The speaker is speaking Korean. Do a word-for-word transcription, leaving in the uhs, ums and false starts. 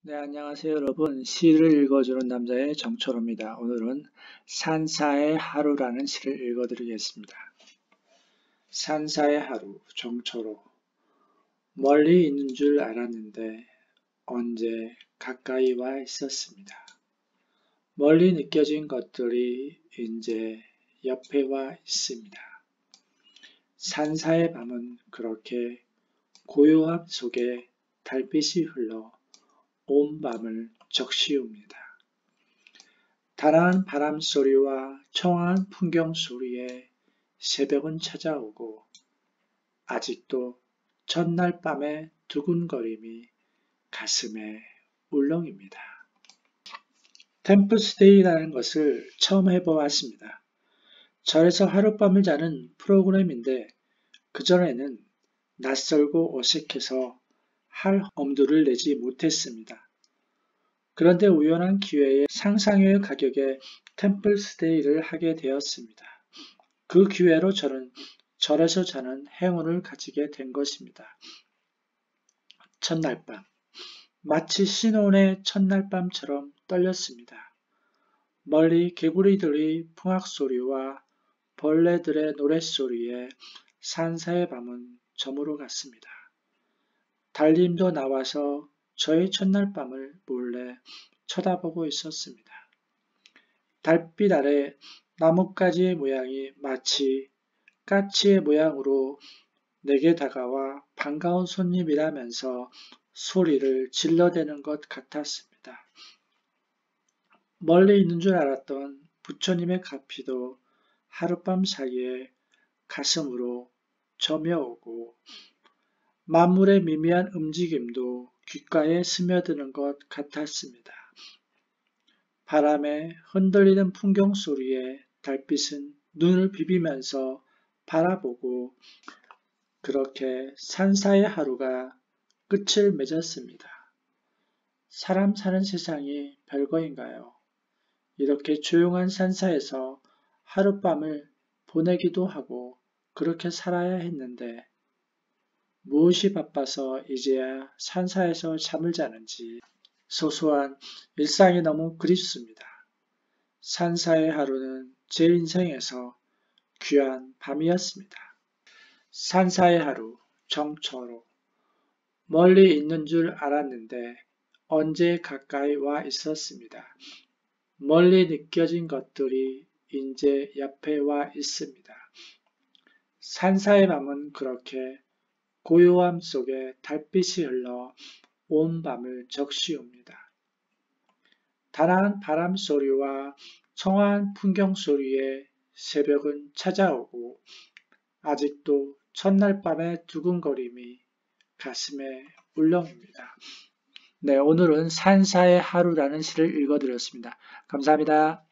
네, 안녕하세요, 여러분. 시를 읽어주는 남자의 정철호입니다. 오늘은 산사의 하루라는 시를 읽어드리겠습니다. 산사의 하루, 정철호. 멀리 있는 줄 알았는데 언제 가까이 와 있었습니다. 멀리 느껴진 것들이 이제 옆에 와 있습니다. 산사의 밤은 그렇게 고요함 속에 달빛이 흘러 온 밤을 적시웁니다. 달아난 바람 소리와 청아한 풍경 소리에 새벽은 찾아오고 아직도 첫날 밤의 두근거림이 가슴에 울렁입니다. 템플스테이라는 것을 처음 해보았습니다. 절에서 하룻밤을 자는 프로그램인데 그전에는 낯설고 어색해서 할 엄두를 내지 못했습니다. 그런데 우연한 기회에 상상외 가격에 템플스테이를 하게 되었습니다. 그 기회로 저는 절에서 자는 행운을 가지게 된 것입니다. 첫날 밤, 마치 신혼의 첫날 밤처럼 떨렸습니다. 멀리 개구리들의 풍악소리와 벌레들의 노랫소리에 산사의 밤은 저물어 갔습니다. 달님도 나와서 저의 첫날 밤을 몰래 쳐다보고 있었습니다. 달빛 아래 나뭇가지의 모양이 마치 까치의 모양으로 내게 다가와 반가운 손님이라면서 소리를 질러대는 것 같았습니다. 멀리 있는 줄 알았던 부처님의 가피도 하룻밤 사이에 가슴으로 점여오고 만물의 미미한 움직임도 귓가에 스며드는 것 같았습니다. 바람에 흔들리는 풍경 소리에 달빛은 눈을 비비면서 바라보고 그렇게 산사의 하루가 끝을 맺었습니다. 사람 사는 세상이 별거인가요? 이렇게 조용한 산사에서 하룻밤을 보내기도 하고 그렇게 살아야 했는데 무엇이 바빠서 이제야 산사에서 잠을 자는지 소소한 일상이 너무 그립습니다. 산사의 하루는 제 인생에서 귀한 밤이었습니다. 산사의 하루, 정철호. 멀리 있는 줄 알았는데 언제 가까이 와 있었습니다. 멀리 느껴진 것들이 이제 옆에 와 있습니다. 산사의 밤은 그렇게 고요함 속에 달빛이 흘러 온 밤을 적시웁니다. 달아난 바람 소리와 청아한 풍경 소리에 새벽은 찾아오고 아직도 첫날 밤의 두근거림이 가슴에 울렁입니다. 네, 오늘은 산사의 하루라는 시를 읽어드렸습니다. 감사합니다.